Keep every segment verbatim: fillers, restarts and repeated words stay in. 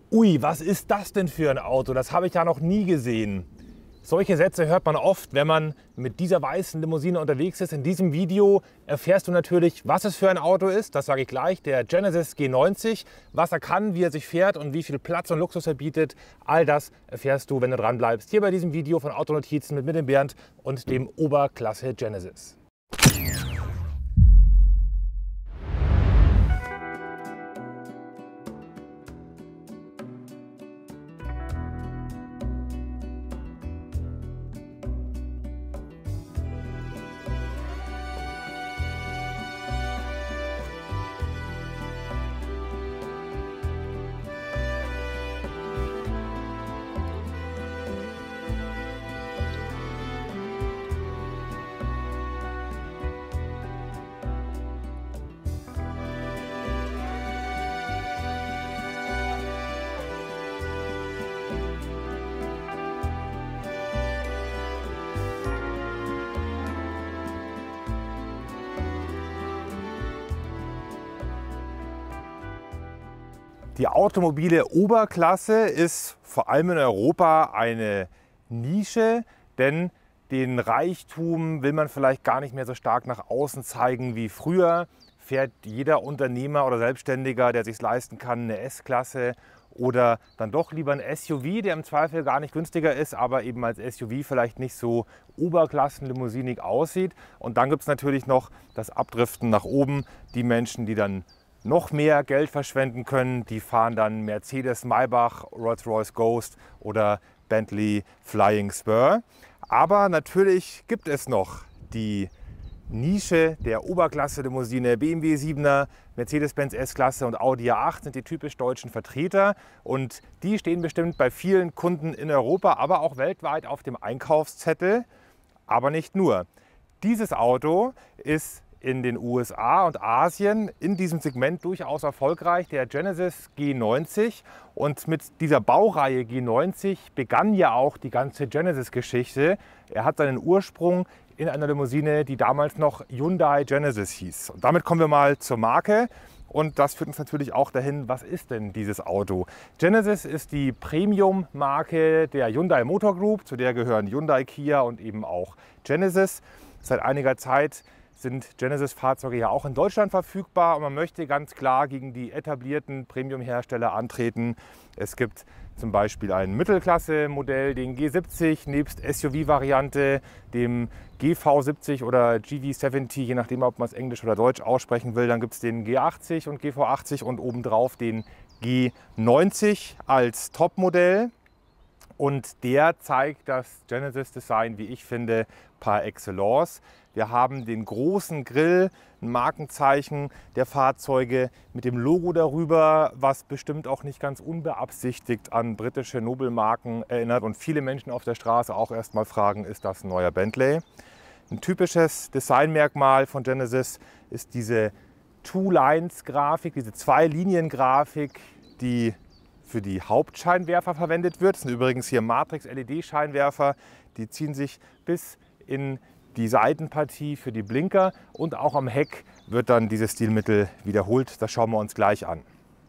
Ui, was ist das denn für ein Auto? Das habe ich ja noch nie gesehen. Solche Sätze hört man oft, wenn man mit dieser weißen Limousine unterwegs ist. In diesem Video erfährst du natürlich, was es für ein Auto ist. Das sage ich gleich, der Genesis G neunzig. Was er kann, wie er sich fährt und wie viel Platz und Luxus er bietet. All das erfährst du, wenn du dran bleibst. Hier bei diesem Video von Autonotizen mit mir, dem Bernd und dem Oberklasse Genesis. Die automobile Oberklasse ist vor allem in Europa eine Nische, denn den Reichtum will man vielleicht gar nicht mehr so stark nach außen zeigen wie früher. Fährt jeder Unternehmer oder Selbstständiger, der sich leisten kann, eine S-Klasse oder dann doch lieber ein S U V, der im Zweifel gar nicht günstiger ist, aber eben als S U V vielleicht nicht so oberklassenlimousinig aussieht. Und dann gibt es natürlich noch das Abdriften nach oben, die Menschen, die dann noch mehr Geld verschwenden können, die fahren dann Mercedes Maybach, Rolls-Royce Ghost oder Bentley Flying Spur. Aber natürlich gibt es noch die Nische der Oberklasse-Limousine. B M W siebener, Mercedes-Benz S-Klasse und Audi A acht sind die typisch deutschen Vertreter. Und die stehen bestimmt bei vielen Kunden in Europa, aber auch weltweit auf dem Einkaufszettel. Aber nicht nur. Dieses Auto ist in den U S A und Asien in diesem Segment durchaus erfolgreich, der Genesis G neunzig. Und mit dieser Baureihe G neunzig begann ja auch die ganze Genesis-Geschichte. Er hat seinen Ursprung in einer Limousine, die damals noch Hyundai Genesis hieß. Und damit kommen wir mal zur Marke. Und das führt uns natürlich auch dahin, was ist denn dieses Auto? Genesis ist die Premium-Marke der Hyundai Motor Group, zu der gehören Hyundai, Kia und eben auch Genesis. Seit einiger Zeit sind Genesis-Fahrzeuge ja auch in Deutschland verfügbar und man möchte ganz klar gegen die etablierten Premium-Hersteller antreten. Es gibt zum Beispiel ein Mittelklasse-Modell, den G siebzig, nebst S U V-Variante, dem G V siebzig oder G V siebzig, je nachdem, ob man es Englisch oder Deutsch aussprechen will. Dann gibt es den G achtzig und G V achtzig und obendrauf den G neunzig als Topmodell. Und der zeigt das Genesis-Design, wie ich finde, par excellence. Wir haben den großen Grill, ein Markenzeichen der Fahrzeuge mit dem Logo darüber, was bestimmt auch nicht ganz unbeabsichtigt an britische Nobelmarken erinnert und viele Menschen auf der Straße auch erstmal fragen, ist das ein neuer Bentley? Ein typisches Designmerkmal von Genesis ist diese Two-Lines-Grafik, diese Zwei-Linien-Grafik, die für die Hauptscheinwerfer verwendet wird. Das sind übrigens hier Matrix-L E D-Scheinwerfer, die ziehen sich bis in die Seitenpartie für die Blinker und auch am Heck wird dann dieses Stilmittel wiederholt. Das schauen wir uns gleich an.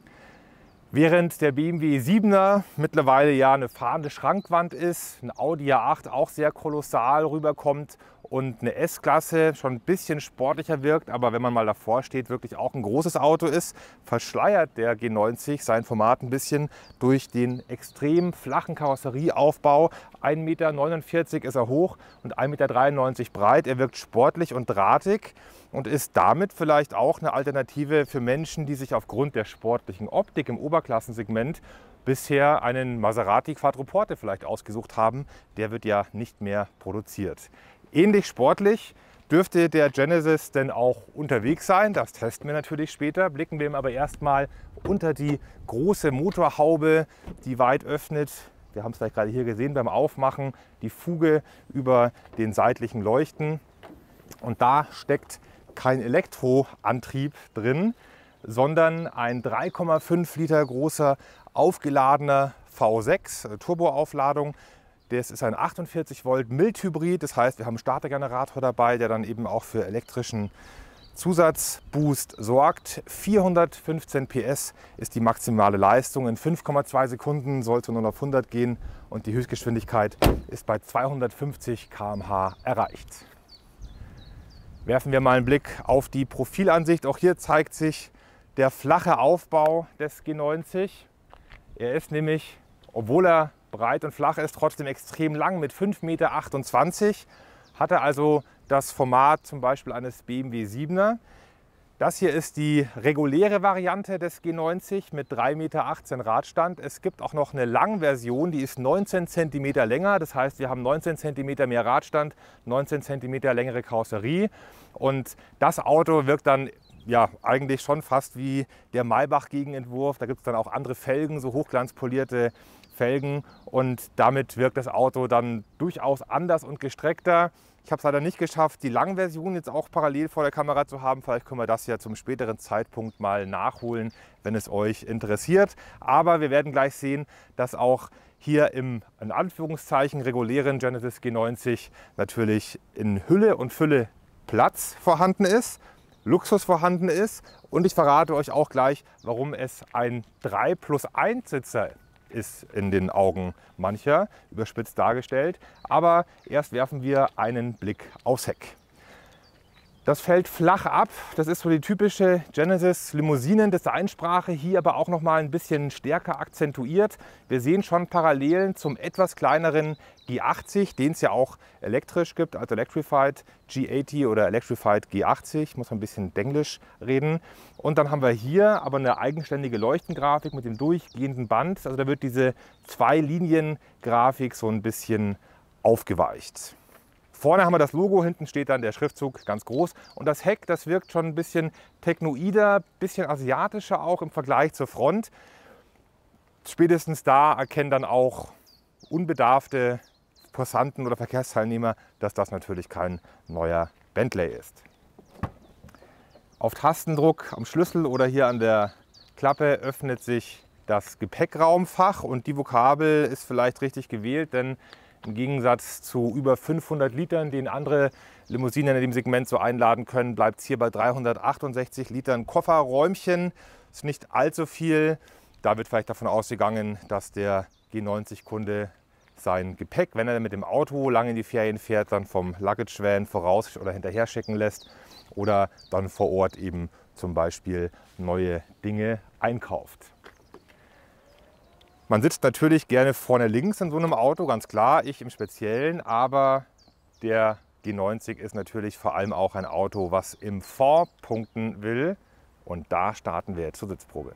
Während der B M W siebener mittlerweile ja eine fahrende Schrankwand ist, ein Audi A acht auch sehr kolossal rüberkommt und eine S-Klasse schon ein bisschen sportlicher wirkt, aber wenn man mal davor steht, wirklich auch ein großes Auto ist, verschleiert der G neunzig sein Format ein bisschen durch den extrem flachen Karosserieaufbau. ein Meter neunundvierzig ist er hoch und ein Meter dreiundneunzig breit. Er wirkt sportlich und drahtig und ist damit vielleicht auch eine Alternative für Menschen, die sich aufgrund der sportlichen Optik im Oberklassensegment bisher einen Maserati Quattroporte vielleicht ausgesucht haben. Der wird ja nicht mehr produziert. Ähnlich sportlich dürfte der Genesis denn auch unterwegs sein. Das testen wir natürlich später. Blicken wir ihm aber erstmal unter die große Motorhaube, die weit öffnet. Wir haben es vielleicht gerade hier gesehen beim Aufmachen, die Fuge über den seitlichen Leuchten. Und da steckt kein Elektroantrieb drin, sondern ein drei Komma fünf Liter großer aufgeladener V sechs Turboaufladung. Das ist ein achtundvierzig Volt Mildhybrid, das heißt, wir haben einen Startergenerator dabei, der dann eben auch für elektrischen Zusatzboost sorgt. vierhundertfünfzehn P S ist die maximale Leistung. In fünf Komma zwei Sekunden soll es von null auf hundert gehen und die Höchstgeschwindigkeit ist bei zweihundertfünfzig Kilometer pro Stunde erreicht. Werfen wir mal einen Blick auf die Profilansicht. Auch hier zeigt sich der flache Aufbau des G neunzig. Er ist nämlich, obwohl er breit und flach ist, trotzdem extrem lang mit fünf Komma achtundzwanzig Meter. Hat er also das Format zum Beispiel eines B M W siebener. Das hier ist die reguläre Variante des G neunzig mit drei Komma achtzehn Meter Radstand. Es gibt auch noch eine Langversion, die ist neunzehn Zentimeter länger. Das heißt, wir haben neunzehn Zentimeter mehr Radstand, neunzehn Zentimeter längere Karosserie. Und das Auto wirkt dann ja eigentlich schon fast wie der Maybach-Gegenentwurf. Da gibt es dann auch andere Felgen, so hochglanzpolierte Felgen. Und damit wirkt das Auto dann durchaus anders und gestreckter. Ich habe es leider nicht geschafft, die Langversion jetzt auch parallel vor der Kamera zu haben. Vielleicht können wir das ja zum späteren Zeitpunkt mal nachholen, wenn es euch interessiert. Aber wir werden gleich sehen, dass auch hier im in Anführungszeichen regulären Genesis G neunzig natürlich in Hülle und Fülle Platz vorhanden ist, Luxus vorhanden ist. Und ich verrate euch auch gleich, warum es ein drei plus eins Sitzer ist in den Augen mancher, überspitzt dargestellt. Aber erst werfen wir einen Blick aufs Heck. Das fällt flach ab. Das ist so die typische Genesis Limousinen-Designsprache, hier aber auch noch mal ein bisschen stärker akzentuiert. Wir sehen schon Parallelen zum etwas kleineren G achtzig, den es ja auch elektrisch gibt, also Electrified G achtzig oder Electrified G achtzig. Ich muss ein bisschen Denglisch reden. Und dann haben wir hier aber eine eigenständige Leuchtengrafik mit dem durchgehenden Band. Also da wird diese Zwei-Linien-Grafik so ein bisschen aufgeweicht. Vorne haben wir das Logo, hinten steht dann der Schriftzug ganz groß. Und das Heck, das wirkt schon ein bisschen technoider, ein bisschen asiatischer auch im Vergleich zur Front. Spätestens da erkennen dann auch unbedarfte Passanten oder Verkehrsteilnehmer, dass das natürlich kein neuer Bentley ist. Auf Tastendruck am Schlüssel oder hier an der Klappe öffnet sich das Gepäckraumfach und die Vokabel ist vielleicht richtig gewählt, denn im Gegensatz zu über fünfhundert Litern, den andere Limousinen in dem Segment so einladen können, bleibt es hier bei dreihundertachtundsechzig Litern Kofferräumchen. Das ist nicht allzu viel. Da wird vielleicht davon ausgegangen, dass der G neunzig Kunde sein Gepäck, wenn er mit dem Auto lange in die Ferien fährt, dann vom Luggage Van voraus oder hinterher schicken lässt oder dann vor Ort eben zum Beispiel neue Dinge einkauft. Man sitzt natürlich gerne vorne links in so einem Auto, ganz klar, ich im Speziellen, aber der G neunzig ist natürlich vor allem auch ein Auto, was im Fond punkten will. Und da starten wir jetzt zur Sitzprobe.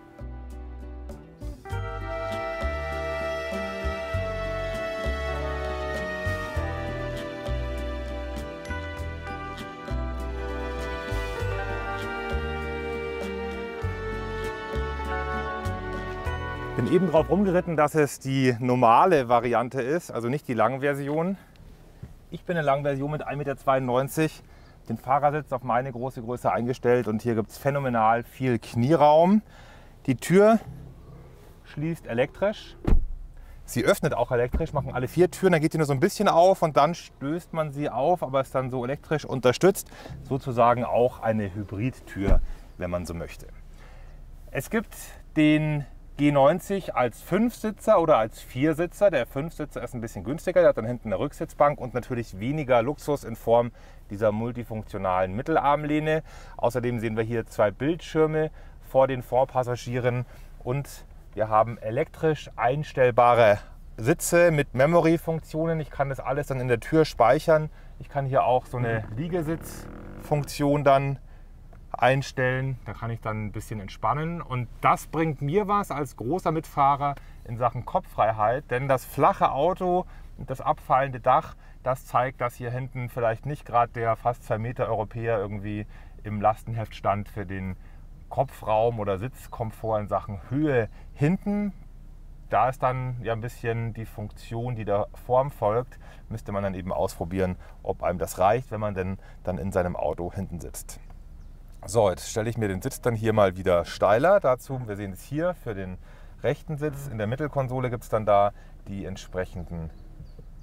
Ich bin eben drauf rumgeritten, dass es die normale Variante ist, also nicht die Langversion. Ich bin eine Langversion mit ein Meter zweiundneunzig, den Fahrersitz auf meine große Größe eingestellt und hier gibt es phänomenal viel Knieraum. Die Tür schließt elektrisch. Sie öffnet auch elektrisch, machen alle vier Türen, dann geht sie nur so ein bisschen auf und dann stößt man sie auf, aber ist dann so elektrisch unterstützt. Sozusagen auch eine Hybridtür, wenn man so möchte. Es gibt den G neunzig als Fünfsitzer oder als Viersitzer. Der Fünfsitzer ist ein bisschen günstiger, der hat dann hinten eine Rücksitzbank und natürlich weniger Luxus in Form dieser multifunktionalen Mittelarmlehne. Außerdem sehen wir hier zwei Bildschirme vor den Vorpassagieren und wir haben elektrisch einstellbare Sitze mit Memory-Funktionen. Ich kann das alles dann in der Tür speichern. Ich kann hier auch so eine Liegesitzfunktion dann einstellen. Da kann ich dann ein bisschen entspannen und das bringt mir was als großer Mitfahrer in Sachen Kopffreiheit, denn das flache Auto und das abfallende Dach, das zeigt, dass hier hinten vielleicht nicht gerade der fast zwei Meter Europäer irgendwie im Lastenheft stand für den Kopfraum oder Sitzkomfort in Sachen Höhe hinten. Da ist dann ja ein bisschen die Funktion, die der Form folgt, müsste man dann eben ausprobieren, ob einem das reicht, wenn man denn dann in seinem Auto hinten sitzt. So, jetzt stelle ich mir den Sitz dann hier mal wieder steiler. Dazu, wir sehen es hier für den rechten Sitz. In der Mittelkonsole gibt es dann da die entsprechenden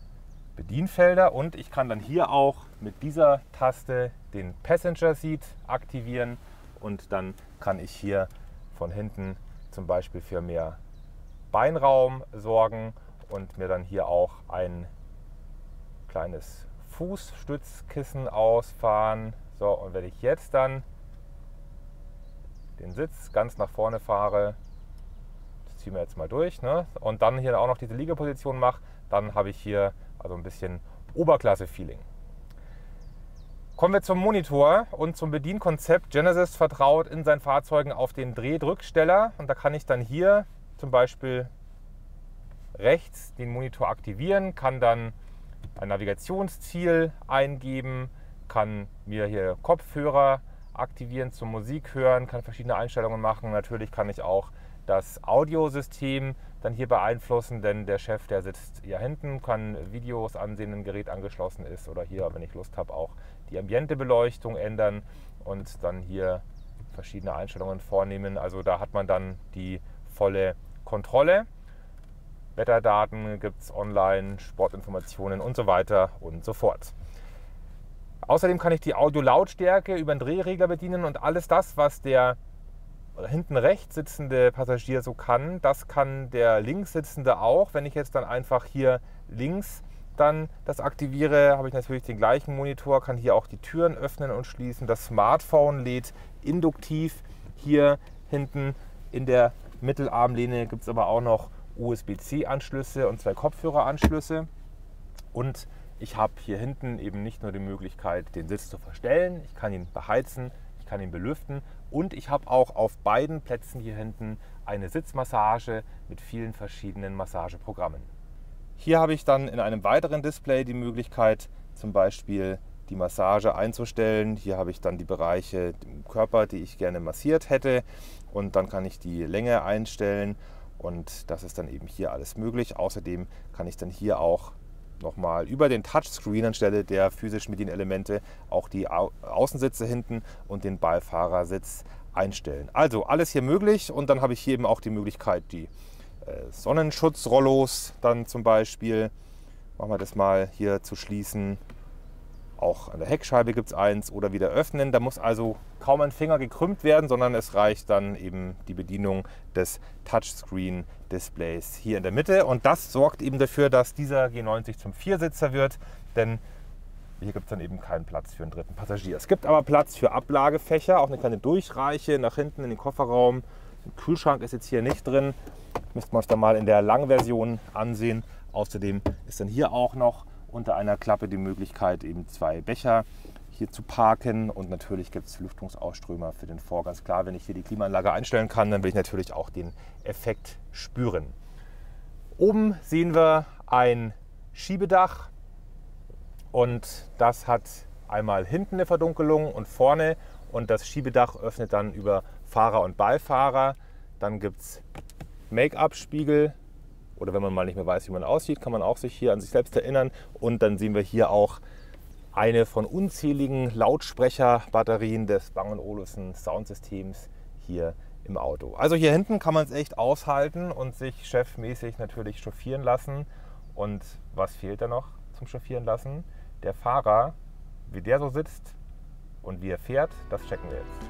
Bedienfelder und ich kann dann hier auch mit dieser Taste den Passenger Seat aktivieren und dann kann ich hier von hinten zum Beispiel für mehr Beinraum sorgen und mir dann hier auch ein kleines Fußstützkissen ausfahren. So, und wenn ich jetzt dann den Sitz ganz nach vorne fahre, das ziehen wir jetzt mal durch, ne? Und dann hier auch noch diese Liegeposition mache, dann habe ich hier also ein bisschen Oberklasse-Feeling. Kommen wir zum Monitor und zum Bedienkonzept. Genesis vertraut in seinen Fahrzeugen auf den Drehdrücksteller und da kann ich dann hier zum Beispiel rechts den Monitor aktivieren, kann dann ein Navigationsziel eingeben, kann mir hier Kopfhörer aktivieren zum Musik hören, kann verschiedene Einstellungen machen. Natürlich kann ich auch das Audiosystem dann hier beeinflussen, denn der Chef, der sitzt hier hinten, kann Videos ansehen, wenn ein Gerät angeschlossen ist oder hier, wenn ich Lust habe, auch die Ambientebeleuchtung ändern und dann hier verschiedene Einstellungen vornehmen. Also da hat man dann die volle Kontrolle. Wetterdaten gibt es online, Sportinformationen und so weiter und so fort. Außerdem kann ich die Audio-Lautstärke über den Drehregler bedienen und alles das, was der hinten rechts sitzende Passagier so kann, das kann der links sitzende auch. Wenn ich jetzt dann einfach hier links dann das aktiviere, habe ich natürlich den gleichen Monitor, kann hier auch die Türen öffnen und schließen. Das Smartphone lädt induktiv. Hier hinten in der Mittelarmlehne gibt es aber auch noch U S B C Anschlüsse und zwei Kopfhöreranschlüsse. Und ich habe hier hinten eben nicht nur die Möglichkeit, den Sitz zu verstellen, ich kann ihn beheizen, ich kann ihn belüften und ich habe auch auf beiden Plätzen hier hinten eine Sitzmassage mit vielen verschiedenen Massageprogrammen. Hier habe ich dann in einem weiteren Display die Möglichkeit, zum Beispiel die Massage einzustellen. Hier habe ich dann die Bereiche im Körper, die ich gerne massiert hätte und dann kann ich die Länge einstellen und das ist dann eben hier alles möglich. Außerdem kann ich dann hier auch nochmal über den Touchscreen anstelle der physischen Bedienelemente auch die Au Außensitze hinten und den Beifahrersitz einstellen. Also alles hier möglich und dann habe ich hier eben auch die Möglichkeit, die äh, Sonnenschutzrollos dann zum Beispiel, machen wir das mal hier zu schließen. Auch an der Heckscheibe gibt es eins oder wieder öffnen. Da muss also kaum ein Finger gekrümmt werden, sondern es reicht dann eben die Bedienung des Touchscreen-Displays hier in der Mitte. Und das sorgt eben dafür, dass dieser G neunzig zum Viersitzer wird, denn hier gibt es dann eben keinen Platz für einen dritten Passagier. Es gibt aber Platz für Ablagefächer, auch eine kleine Durchreiche nach hinten in den Kofferraum. Ein Kühlschrank ist jetzt hier nicht drin. Müsste man es dann mal in der Langversion ansehen. Außerdem ist dann hier auch noch unter einer Klappe die Möglichkeit, eben zwei Becher hier zu parken und natürlich gibt es Lüftungsausströmer für den Vor. Ganz klar, wenn ich hier die Klimaanlage einstellen kann, dann will ich natürlich auch den Effekt spüren. Oben sehen wir ein Schiebedach und das hat einmal hinten eine Verdunkelung und vorne und das Schiebedach öffnet dann über Fahrer und Beifahrer. Dann gibt es Make-up-Spiegel. Oder wenn man mal nicht mehr weiß, wie man aussieht, kann man auch sich hier an sich selbst erinnern. Und dann sehen wir hier auch eine von unzähligen Lautsprecherbatterien des Bang und Olufsen Soundsystems hier im Auto. Also hier hinten kann man es echt aushalten und sich chefmäßig natürlich chauffieren lassen. Und was fehlt da noch zum Chauffieren lassen? Der Fahrer, wie der so sitzt und wie er fährt, das checken wir jetzt.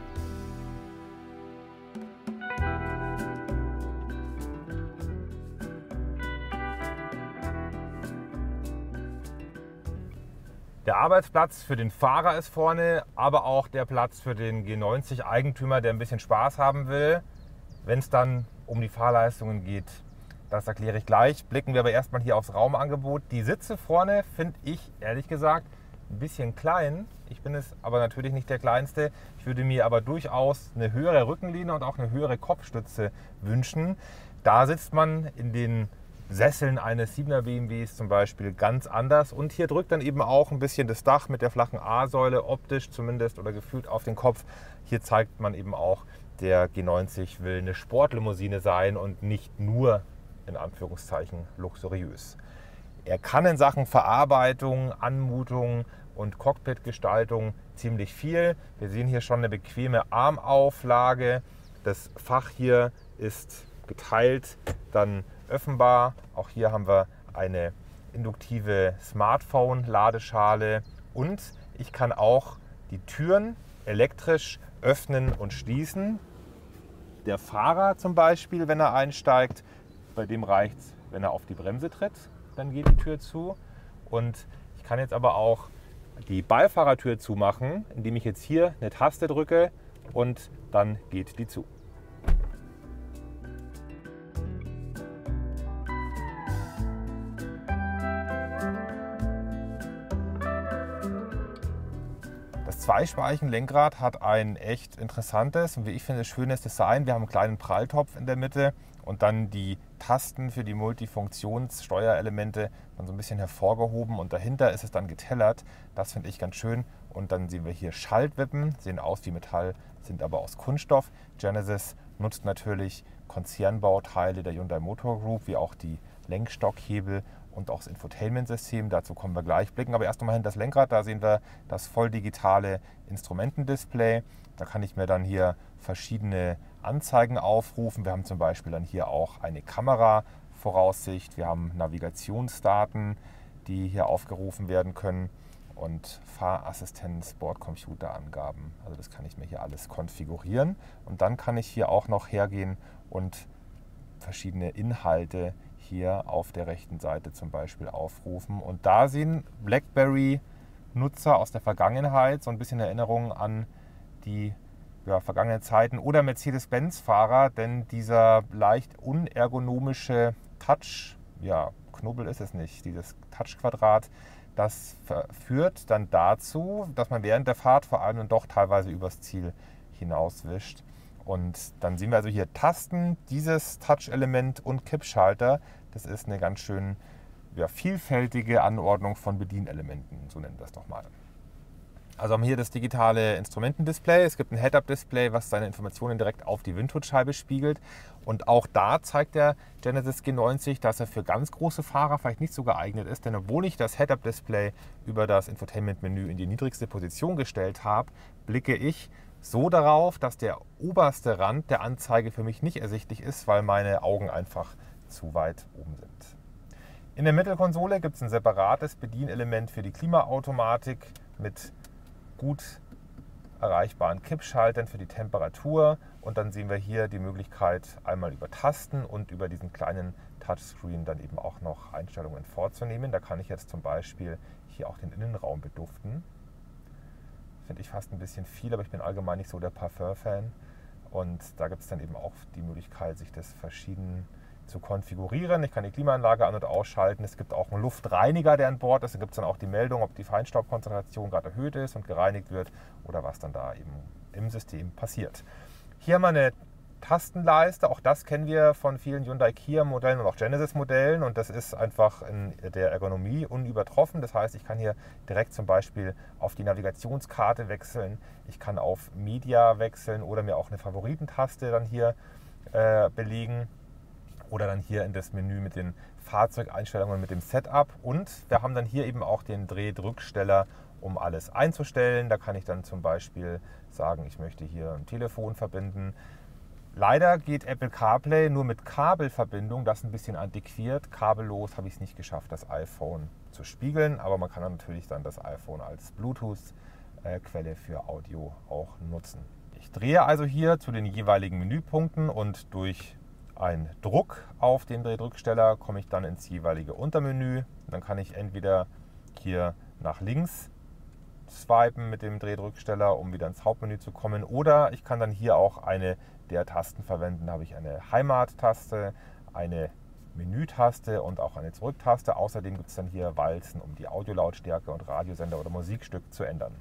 Der Arbeitsplatz für den Fahrer ist vorne, aber auch der Platz für den G neunzig Eigentümer, der ein bisschen Spaß haben will. Wenn es dann um die Fahrleistungen geht, das erkläre ich gleich. Blicken wir aber erstmal hier aufs Raumangebot. Die Sitze vorne finde ich ehrlich gesagt ein bisschen klein. Ich bin es aber natürlich nicht der Kleinste. Ich würde mir aber durchaus eine höhere Rückenlehne und auch eine höhere Kopfstütze wünschen. Da sitzt man in den Sesseln eines siebener B M Ws zum Beispiel ganz anders und hier drückt dann eben auch ein bisschen das Dach mit der flachen A-Säule, optisch zumindest oder gefühlt auf den Kopf. Hier zeigt man eben auch, der G neunzig will eine Sportlimousine sein und nicht nur in Anführungszeichen luxuriös. Er kann in Sachen Verarbeitung, Anmutung und Cockpitgestaltung ziemlich viel. Wir sehen hier schon eine bequeme Armauflage. Das Fach hier ist geteilt, dann öffnbar. Auch hier haben wir eine induktive Smartphone-Ladeschale und ich kann auch die Türen elektrisch öffnen und schließen. Der Fahrer zum Beispiel, wenn er einsteigt, bei dem reicht es, wenn er auf die Bremse tritt, dann geht die Tür zu. Und ich kann jetzt aber auch die Beifahrertür zumachen, indem ich jetzt hier eine Taste drücke und dann geht die zu. Das Zweispeichen-Lenkrad hat ein echt interessantes und wie ich finde schönes Design. Wir haben einen kleinen Pralltopf in der Mitte und dann die Tasten für die Multifunktionssteuerelemente dann so ein bisschen hervorgehoben und dahinter ist es dann getellert. Das finde ich ganz schön. Und dann sehen wir hier Schaltwippen, sehen aus wie Metall, sind aber aus Kunststoff. Genesis nutzt natürlich Konzernbauteile der Hyundai Motor Group, wie auch die Lenkstockhebel und auch das Infotainment-System. Dazu kommen wir gleich. Blicken aber erst einmal hinter das Lenkrad. Da sehen wir das voll digitale Instrumentendisplay. Da kann ich mir dann hier verschiedene Anzeigen aufrufen. Wir haben zum Beispiel dann hier auch eine Kamera-Voraussicht. Wir haben Navigationsdaten, die hier aufgerufen werden können. Und Fahrassistenz, Bordcomputerangaben. Also das kann ich mir hier alles konfigurieren. Und dann kann ich hier auch noch hergehen und verschiedene Inhalte hier auf der rechten Seite zum Beispiel aufrufen. Und da sehen BlackBerry-Nutzer aus der Vergangenheit so ein bisschen Erinnerungen an die ja, vergangenen Zeiten oder Mercedes-Benz-Fahrer, denn dieser leicht unergonomische Touch, ja, Knubbel ist es nicht, dieses Touch-Quadrat, das führt dann dazu, dass man während der Fahrt vor allem dann doch teilweise übers Ziel hinauswischt. Und dann sehen wir also hier Tasten, dieses Touch-Element und Kippschalter. Das ist eine ganz schön ja, vielfältige Anordnung von Bedienelementen, so nennen wir es doch mal. Also haben wir hier das digitale Instrumentendisplay. Es gibt ein Head-Up-Display, was seine Informationen direkt auf die Windschutzscheibe spiegelt. Und auch da zeigt der Genesis G neunzig, dass er für ganz große Fahrer vielleicht nicht so geeignet ist. Denn obwohl ich das Head-Up-Display über das Infotainment-Menü in die niedrigste Position gestellt habe, blicke ich so darauf, dass der oberste Rand der Anzeige für mich nicht ersichtlich ist, weil meine Augen einfach zu weit oben sind. In der Mittelkonsole gibt es ein separates Bedienelement für die Klimaautomatik mit gut erreichbaren Kippschaltern für die Temperatur. Und dann sehen wir hier die Möglichkeit, einmal über Tasten und über diesen kleinen Touchscreen dann eben auch noch Einstellungen vorzunehmen. Da kann ich jetzt zum Beispiel hier auch den Innenraum beduften. Finde ich fast ein bisschen viel, aber ich bin allgemein nicht so der Parfum-Fan. Und da gibt es dann eben auch die Möglichkeit, sich das verschieden zu konfigurieren. Ich kann die Klimaanlage an- und ausschalten. Es gibt auch einen Luftreiniger, der an Bord ist. Da gibt es dann auch die Meldung, ob die Feinstaubkonzentration gerade erhöht ist und gereinigt wird oder was dann da eben im System passiert. Hier haben wir eine Tastenleiste. Auch das kennen wir von vielen Hyundai Kia Modellen und auch Genesis Modellen. Und das ist einfach in der Ergonomie unübertroffen. Das heißt, ich kann hier direkt zum Beispiel auf die Navigationskarte wechseln. Ich kann auf Media wechseln oder mir auch eine Favoritentaste dann hier äh, belegen. Oder dann hier in das Menü mit den Fahrzeugeinstellungen, mit dem Setup. Und wir haben dann hier eben auch den Drehdrücksteller, um alles einzustellen. Da kann ich dann zum Beispiel sagen, ich möchte hier ein Telefon verbinden. Leider geht Apple CarPlay nur mit Kabelverbindung, das ist ein bisschen antiquiert. Kabellos habe ich es nicht geschafft, das iPhone zu spiegeln. Aber man kann dann natürlich dann das iPhone als Bluetooth-Quelle für Audio auch nutzen. Ich drehe also hier zu den jeweiligen Menüpunkten und durch einen Druck auf den Drehdrücksteller komme ich dann ins jeweilige Untermenü. Dann kann ich entweder hier nach links swipen mit dem Drehdrücksteller, um wieder ins Hauptmenü zu kommen. Oder ich kann dann hier auch eine der Tasten verwenden. Da habe ich eine Heimat-Taste, eine Menü-Taste und auch eine Zurück-Taste. Außerdem gibt es dann hier Walzen, um die Audiolautstärke und Radiosender oder Musikstück zu ändern.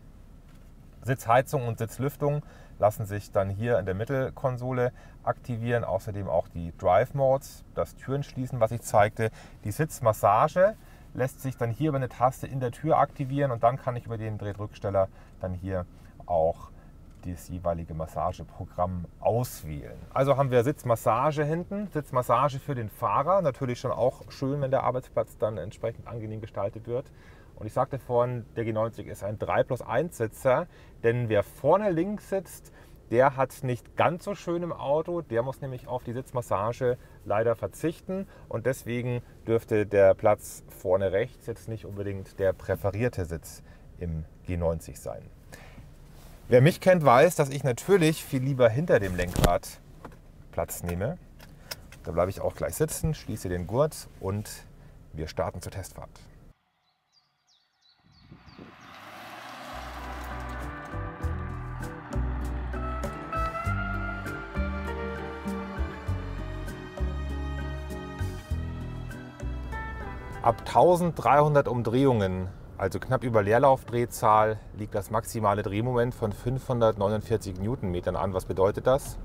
Sitzheizung und Sitzlüftung lassen sich dann hier in der Mittelkonsole aktivieren. Außerdem auch die Drive Modes, das Türen schließen, was ich zeigte. Die Sitzmassage lässt sich dann hier über eine Taste in der Tür aktivieren und dann kann ich über den Drehdrücksteller dann hier auch das jeweilige Massageprogramm auswählen. Also haben wir Sitzmassage hinten, Sitzmassage für den Fahrer. Natürlich schon auch schön, wenn der Arbeitsplatz dann entsprechend angenehm gestaltet wird. Und ich sagte vorhin, der G neunzig ist ein drei plus eins Sitzer, denn wer vorne links sitzt, der hat es nicht ganz so schön im Auto. Der muss nämlich auf die Sitzmassage leider verzichten. Und deswegen dürfte der Platz vorne rechts jetzt nicht unbedingt der präferierte Sitz im G neunzig sein. Wer mich kennt, weiß, dass ich natürlich viel lieber hinter dem Lenkrad Platz nehme. Da bleibe ich auch gleich sitzen, schließe den Gurt und wir starten zur Testfahrt. Ab eintausenddreihundert Umdrehungen, also knapp über Leerlaufdrehzahl, liegt das maximale Drehmoment von fünfhundertneunundvierzig Newtonmetern an. Was bedeutet das?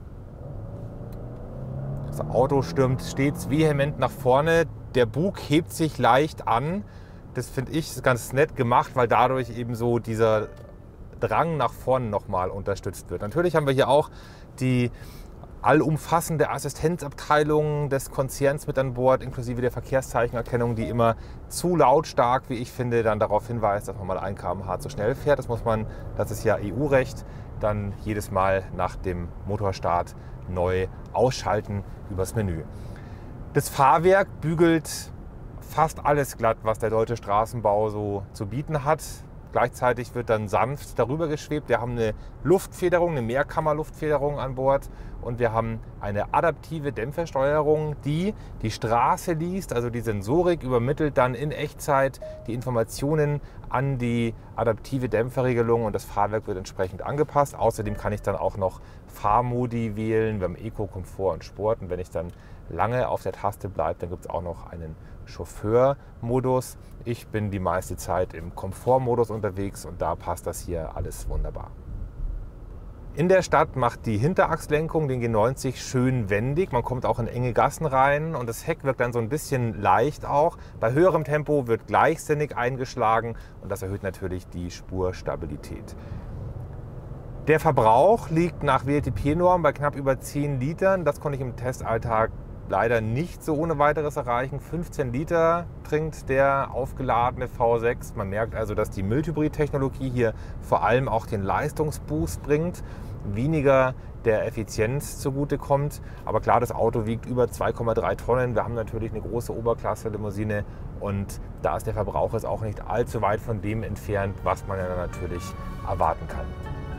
Das Auto stürmt stets vehement nach vorne. Der Bug hebt sich leicht an. Das finde ich ganz nett gemacht, weil dadurch eben so dieser Drang nach vorne nochmal unterstützt wird. Natürlich haben wir hier auch die allumfassende Assistenzabteilung des Konzerns mit an Bord, inklusive der Verkehrszeichenerkennung, die immer zu lautstark, wie ich finde, dann darauf hinweist, dass man mal ein Kilometer pro Stunde zu schnell fährt. Das muss man, das ist ja E U-Recht, dann jedes Mal nach dem Motorstart neu ausschalten übers Menü. Das Fahrwerk bügelt fast alles glatt, was der deutsche Straßenbau so zu bieten hat. Gleichzeitig wird dann sanft darüber geschwebt. Wir haben eine Luftfederung, eine Mehrkammerluftfederung an Bord und wir haben eine adaptive Dämpfersteuerung, die die Straße liest, also die Sensorik übermittelt dann in Echtzeit die Informationen an die adaptive Dämpferregelung und das Fahrwerk wird entsprechend angepasst. Außerdem kann ich dann auch noch Fahrmodi wählen. Wir haben Eco, Komfort und Sport und wenn ich dann lange auf der Taste bleibe, dann gibt es auch noch einen Chauffeurmodus. Ich bin die meiste Zeit im Komfortmodus unterwegs und da passt das hier alles wunderbar. In der Stadt macht die Hinterachslenkung den G neunzig schön wendig. Man kommt auch in enge Gassen rein und das Heck wirkt dann so ein bisschen leicht auch. Bei höherem Tempo wird gleichsinnig eingeschlagen und das erhöht natürlich die Spurstabilität. Der Verbrauch liegt nach W L T P-Norm bei knapp über zehn Litern. Das konnte ich im Testalltag leider nicht so ohne weiteres erreichen. fünfzehn Liter trinkt der aufgeladene V sechs. Man merkt also, dass die Mild-Hybrid-Technologie hier vor allem auch den Leistungsboost bringt, weniger der Effizienz zugutekommt. Aber klar, das Auto wiegt über zwei Komma drei Tonnen. Wir haben natürlich eine große Oberklasse-Limousine und da ist der Verbrauch jetzt auch nicht allzu weit von dem entfernt, was man ja natürlich erwarten kann.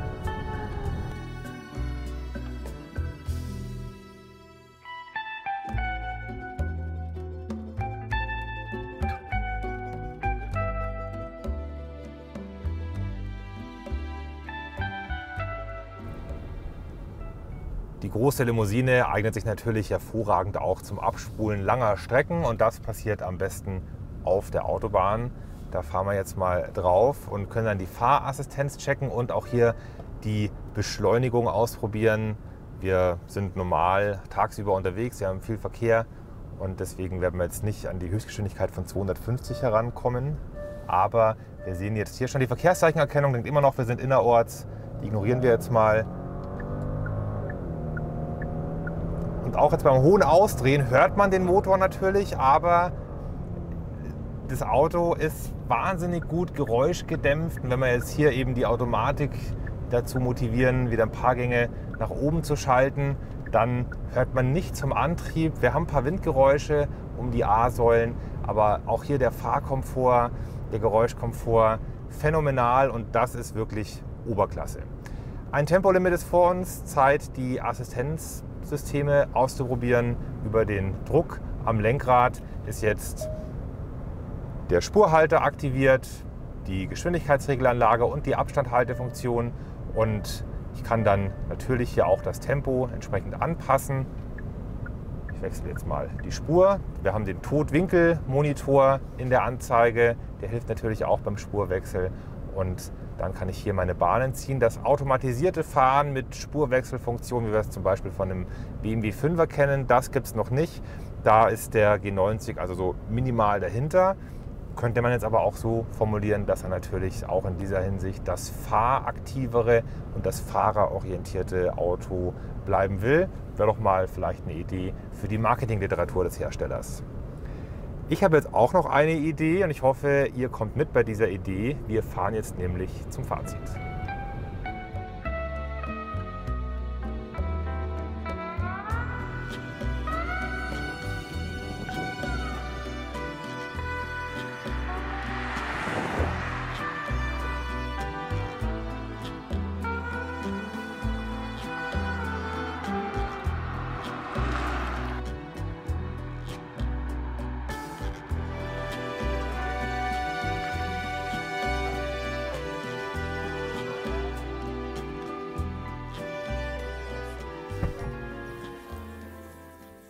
Die große Limousine eignet sich natürlich hervorragend auch zum Abspulen langer Strecken und das passiert am besten auf der Autobahn. Da fahren wir jetzt mal drauf und können dann die Fahrassistenz checken und auch hier die Beschleunigung ausprobieren. Wir sind normal tagsüber unterwegs, wir haben viel Verkehr und deswegen werden wir jetzt nicht an die Höchstgeschwindigkeit von zweihundertfünfzig herankommen. Aber wir sehen jetzt hier schon die Verkehrszeichenerkennung, denkt immer noch, wir sind innerorts. Die ignorieren wir jetzt mal. Und auch jetzt beim hohen Ausdrehen hört man den Motor natürlich, aber das Auto ist wahnsinnig gut geräuschgedämpft. Und wenn wir jetzt hier eben die Automatik dazu motivieren, wieder ein paar Gänge nach oben zu schalten, dann hört man nicht zum Antrieb. Wir haben ein paar Windgeräusche um die A-Säulen, aber auch hier der Fahrkomfort, der Geräuschkomfort phänomenal und das ist wirklich Oberklasse. Ein Tempolimit ist vor uns, Zeit die Assistenzsysteme auszuprobieren. Über den Druck am Lenkrad ist jetzt der Spurhalter aktiviert, die Geschwindigkeitsregelanlage und die Abstandhaltefunktion und ich kann dann natürlich hier auch das Tempo entsprechend anpassen. Ich wechsle jetzt mal die Spur. Wir haben den Totwinkelmonitor in der Anzeige, der hilft natürlich auch beim Spurwechsel und dann kann ich hier meine Bahnen ziehen. Das automatisierte Fahren mit Spurwechselfunktion, wie wir es zum Beispiel von einem B M W fünfer kennen, das gibt es noch nicht. Da ist der G neunzig also so minimal dahinter. Könnte man jetzt aber auch so formulieren, dass er natürlich auch in dieser Hinsicht das fahraktivere und das fahrerorientierte Auto bleiben will. Wäre doch mal vielleicht eine Idee für die Marketingliteratur des Herstellers. Ich habe jetzt auch noch eine Idee und ich hoffe, ihr kommt mit bei dieser Idee. Wir fahren jetzt nämlich zum Fazit.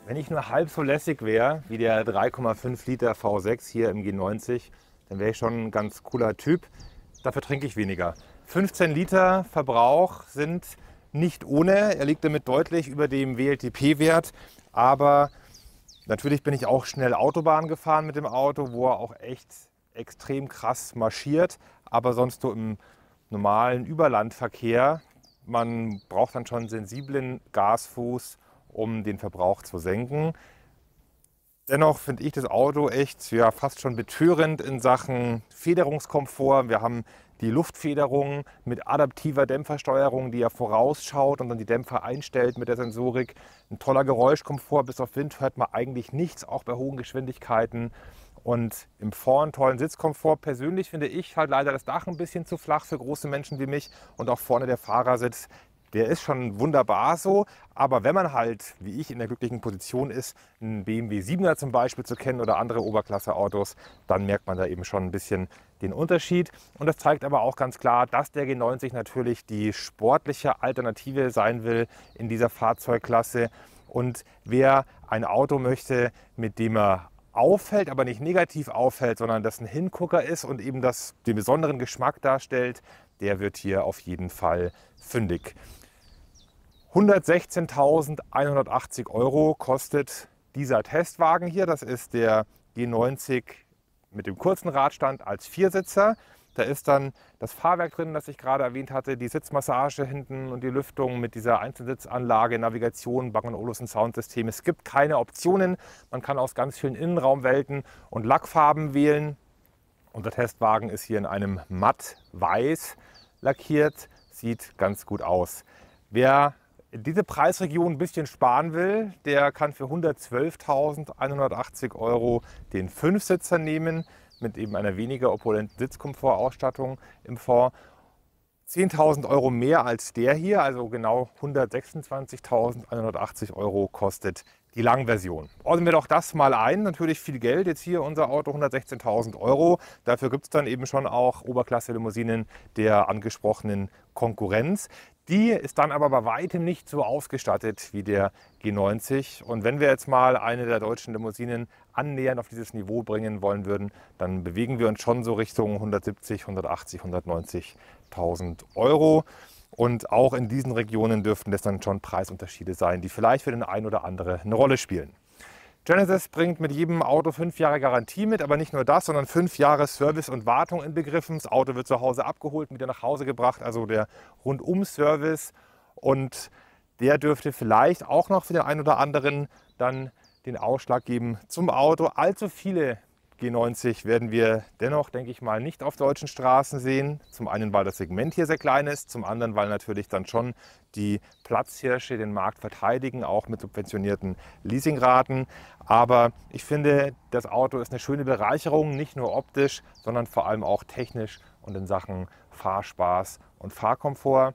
Wenn ich nur halb so lässig wäre wie der drei Komma fünf Liter V sechs hier im G neunzig, dann wäre ich schon ein ganz cooler Typ. Dafür trinke ich weniger. fünfzehn Liter Verbrauch sind nicht ohne. Er liegt damit deutlich über dem W L T P-Wert. Aber natürlich bin ich auch schnell Autobahn gefahren mit dem Auto, wo er auch echt extrem krass marschiert. Aber sonst so im normalen Überlandverkehr, man braucht dann schon einen sensiblen Gasfuß, um den Verbrauch zu senken. Dennoch finde ich das Auto echt ja, fast schon betörend in Sachen Federungskomfort. Wir haben die Luftfederung mit adaptiver Dämpfersteuerung, die ja vorausschaut und dann die Dämpfer einstellt mit der Sensorik. Ein toller Geräuschkomfort, bis auf Wind hört man eigentlich nichts, auch bei hohen Geschwindigkeiten. Und im Vorn tollen Sitzkomfort. Persönlich finde ich halt leider das Dach ein bisschen zu flach für große Menschen wie mich und auch vorne der Fahrersitz. Der ist schon wunderbar so, aber wenn man halt, wie ich, in der glücklichen Position ist, einen B M W siebener zum Beispiel zu kennen oder andere Oberklasse-Autos, dann merkt man da eben schon ein bisschen den Unterschied. Und das zeigt aber auch ganz klar, dass der G neunzig natürlich die sportliche Alternative sein will in dieser Fahrzeugklasse. Und wer ein Auto möchte, mit dem er auffällt, aber nicht negativ auffällt, sondern das ein Hingucker ist und eben das den besonderen Geschmack darstellt, der wird hier auf jeden Fall fündig. hundertsechzehntausendeinhundertachtzig Euro kostet dieser Testwagen hier. Das ist der G neunzig mit dem kurzen Radstand als Viersitzer. Da ist dann das Fahrwerk drin, das ich gerade erwähnt hatte, die Sitzmassage hinten und die Lüftung mit dieser Einzelsitzanlage, Navigation, Bang und Olufsen Soundsystem. Es gibt keine Optionen. Man kann aus ganz vielen Innenraumwelten und Lackfarben wählen. Unser Testwagen ist hier in einem matt weiß lackiert, sieht ganz gut aus. Wer diese Preisregion ein bisschen sparen will, der kann für hundertzwölftausendeinhundertachtzig Euro den Fünfsitzer nehmen, mit eben einer weniger opulenten Sitzkomfortausstattung im Fond. zehntausend Euro mehr als der hier, also genau hundertsechsundzwanzigtausendeinhundertachtzig Euro kostet die Langversion. Ordnen wir doch das mal ein. Natürlich viel Geld. Jetzt hier unser Auto hundertsechzehntausend Euro. Dafür gibt es dann eben schon auch Oberklasse-Limousinen der angesprochenen Konkurrenz. Die ist dann aber bei weitem nicht so ausgestattet wie der G neunzig. Und wenn wir jetzt mal eine der deutschen Limousinen annähernd auf dieses Niveau bringen wollen würden, dann bewegen wir uns schon so Richtung hundertsiebzig, hundertachtzig, hundertneunzigtausend Euro. Und auch in diesen Regionen dürften das dann schon Preisunterschiede sein, die vielleicht für den einen oder anderen eine Rolle spielen. Genesis bringt mit jedem Auto fünf Jahre Garantie mit, aber nicht nur das, sondern fünf Jahre Service und Wartung inbegriffen. Das Auto wird zu Hause abgeholt, wieder nach Hause gebracht, also der Rundum-Service. Und der dürfte vielleicht auch noch für den einen oder anderen dann den Ausschlag geben zum Auto. Allzu viele G neunzig werden wir dennoch, denke ich mal, nicht auf deutschen Straßen sehen. Zum einen, weil das Segment hier sehr klein ist, zum anderen, weil natürlich dann schon die Platzhirsche den Markt verteidigen, auch mit subventionierten Leasingraten. Aber ich finde, das Auto ist eine schöne Bereicherung, nicht nur optisch, sondern vor allem auch technisch und in Sachen Fahrspaß und Fahrkomfort.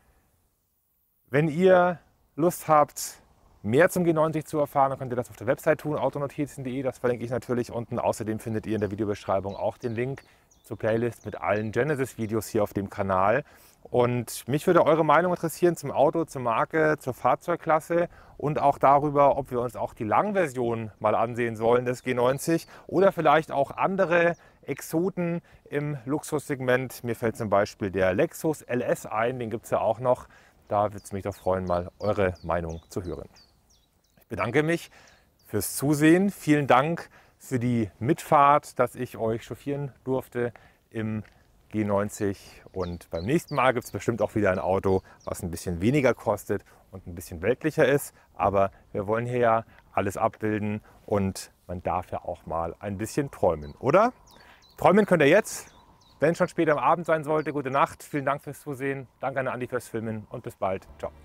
Wenn ihr Lust habt, mehr zum G neunzig zu erfahren, dann könnt ihr das auf der Website tun, autonotizen punkt de. Das verlinke ich natürlich unten. Außerdem findet ihr in der Videobeschreibung auch den Link zur Playlist mit allen Genesis-Videos hier auf dem Kanal. Und mich würde eure Meinung interessieren zum Auto, zur Marke, zur Fahrzeugklasse und auch darüber, ob wir uns auch die Langversion mal ansehen sollen des G neunzig oder vielleicht auch andere Exoten im Luxussegment. Mir fällt zum Beispiel der Lexus L S ein, den gibt es ja auch noch. Da würde es mich doch freuen, mal eure Meinung zu hören. Ich bedanke mich fürs Zusehen. Vielen Dank für die Mitfahrt, dass ich euch chauffieren durfte im G neunzig. Und beim nächsten Mal gibt es bestimmt auch wieder ein Auto, was ein bisschen weniger kostet und ein bisschen weltlicher ist. Aber wir wollen hier ja alles abbilden und man darf ja auch mal ein bisschen träumen, oder? Träumen könnt ihr jetzt. Wenn es schon später am Abend sein sollte, gute Nacht. Vielen Dank fürs Zusehen. Danke an Andi fürs Filmen und bis bald. Ciao.